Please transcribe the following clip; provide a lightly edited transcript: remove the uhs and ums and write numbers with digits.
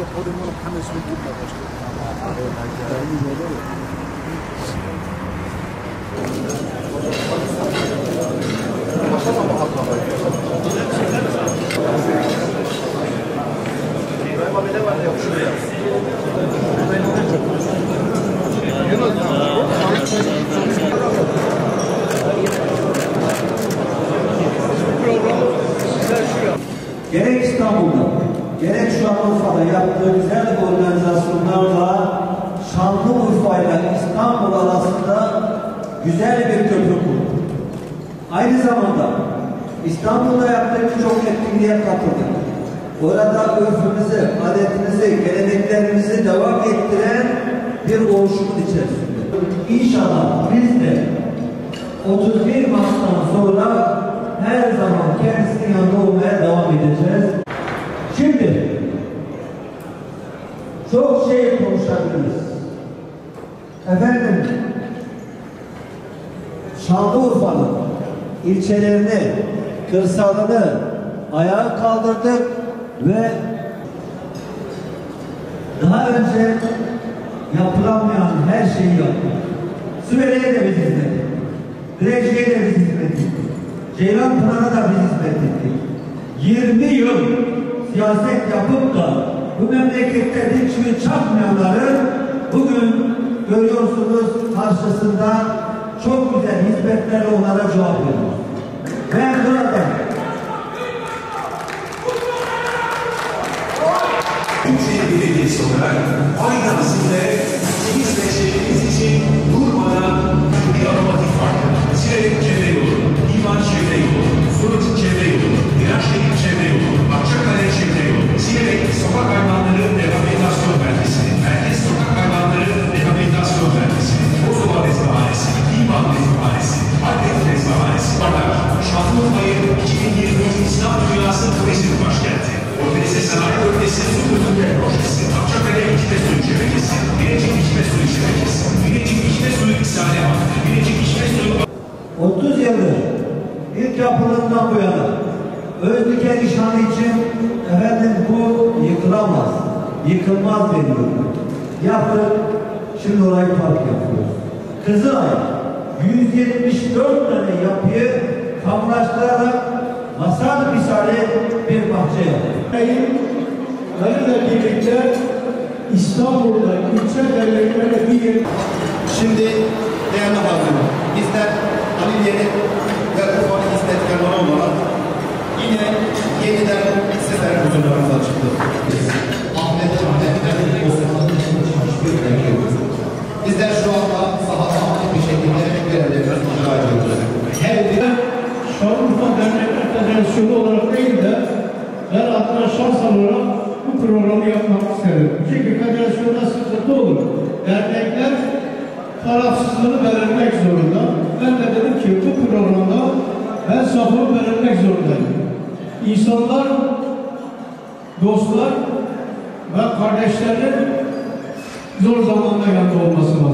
Gerek İstanbul'da, gerek Şanlıurfa'da yaptığı güzel organizasyonlarla Şanlıurfa'yla İstanbul arasında güzel bir köprü kurdu. Aynı zamanda İstanbul'da yaptığı birçok etkinliğe katıldık. Orada örfümüzü, adetimizi, geleneklerimizi devam ettiren bir oluşumun içerisinde. İnşallah biz de 31 Mart'tan sonra her zaman kendisinin yanında olmaya devam edeceğiz. Şimdi çok şey konuşabiliriz. Efendim, Şanlıurfa'nın ilçelerini, kırsalını ayağa kaldırdık ve daha önce yapılamayan her şeyi yaptık. Süveyye'ye de biz hizmet ettik. Direnciye'ye de biz hizmet ettik. Ceylanpınar'a da biz hizmet ettik. 20 yıl siyaset yapıp da bu memlekette bir çivi çakmayanları bugün görüyorsunuz karşısında çok güzel hizmetlerle onlara cevap veriyoruz. Ben burada Büyükşehir Belediyesi olarak aynı azimle ikimiz ve şehrimiz için durmadan bir aromatik farklı. Silerek çevre yolu, İman çevre yolu, Suruç çevre yolu, Miraçşehir çevre yolu, Akçakale çevre yolu, Silerek sokak hayvanları rehabilitasyon merkezi, Merkez sokak hayvanları rehabilitasyon merkezi, Bozova Rezbahanesi, İman Rezbahanesi, Adlet Rezbahanesi, Badar, Şanlıurfa'yı 2023 İslam Dünyası Turizm Başkenti, Organize Sanayi Bölgesi Su Kültürler Projesi, Akçakale İçme Suyu Şebekesi, Bilecik İçme Suyu Şebekesi, Bilecik İçme Suyu İksane Hattı, Bilecik İçme Suyu... 30 yıldır ilk yapıldığından bu yana Özdiken nişanı için efendim bu yıkılamaz, yıkılmaz deniyor. Yaptık, şimdi orayı park yapıyoruz. Kızılay 174 tane yapıyı kamulaştırarak masal misali bir bahçe yaptı. Benimle birlikte İstanbul'da ilçe devletlerine bir yer... Şimdi değerli hazırlar, bizler Haliliye'nin ve Urfa'nın hizmetkarları olarak yine yeniden bir sefer huzurlarımıza çıktık. Ahmet'in Osmanlı'nın çalışmış bir bekliyoruz. Bizler şu anda sahada aktif bir şekilde görevlerimizi icra ediyoruz. Her bir Şanlıurfa Dernekler Federasyonu olarak değil de ben adına şahsen olarak bu programı yapmak isterim. Çünkü federasyonda sıkıntı olur. Dernekler tarafsızlığını belirlemek zorunda. Ben de dedim ki bu programda ben safımı belirlemek zorundayım. İnsanlar, dostlar ve kardeşlerin zor zamanda yanında olması lazım.